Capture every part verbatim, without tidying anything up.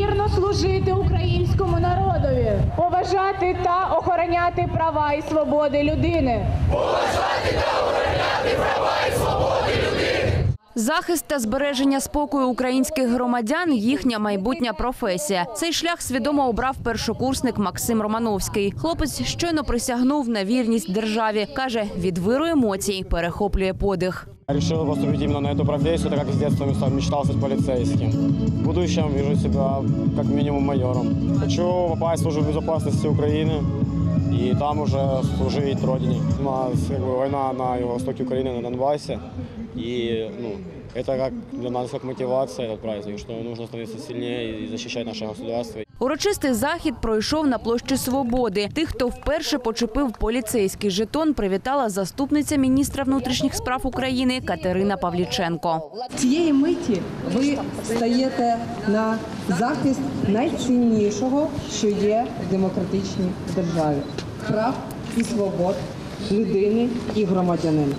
вірно служити українському народові, поважати та охороняти права і свободи людини. Поважати та охороняти права і свободи людини. Захист та збереження спокою українських громадян – їхня майбутня професія. Цей шлях свідомо обрав першокурсник Максим Романовський. Хлопець щойно присягнув на вірність державі. Каже, від виру емоцій перехоплює подих. Решил поступить именно на эту профессию, так как с детства мечтал стать полицейским. В будущем вижу себя как минимум майором. Хочу попасть в службу безопасности Украины и там уже служить родине. У нас как бы, война на юго-востоке Украины, на Донбассе. И ну, это как для нас как мотивация, этот праздник, что нужно становиться сильнее и защищать наше государство. Урочистий захід пройшов на площі Свободи. Тих, хто вперше почепив поліцейський жетон, привітала заступниця міністра внутрішніх справ України Катерина Павліченко. Цієї миті ви стаєте на захист найціннішого, що є в демократичній державі – прав і свобод людини і громадянина.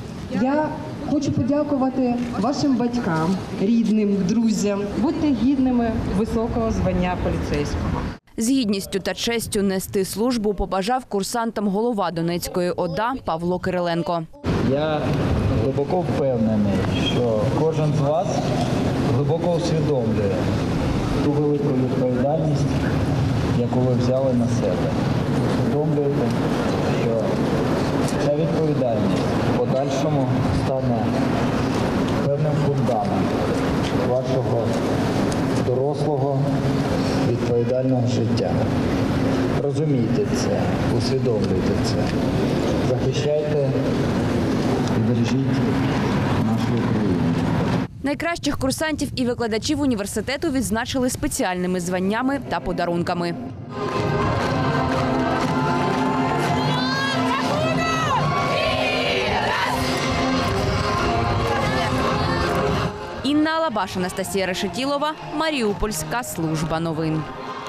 Я хочу подякувати вашим батькам, рідним, друзям. Будьте гідними високого звання поліцейського. З гідністю та честю нести службу побажав курсантам голова Донецької ОДА Павло Кириленко. Я глибоко впевнений, що кожен з вас глибоко усвідомлює ту велику відповідальність, яку ви взяли на себе. Усвідомлюєте, що ця відповідальність в подальшому стане певним фундаментом вашого дорослого відповідального життя. Розумійте це, усвідомлюйте це. Захищайте і бережіть нашу Україну. Найкращих курсантів і викладачів університету відзначили спеціальними званнями та подарунками. Інна Алабаш, Анастасія Решетілова, Маріупольська служба новин.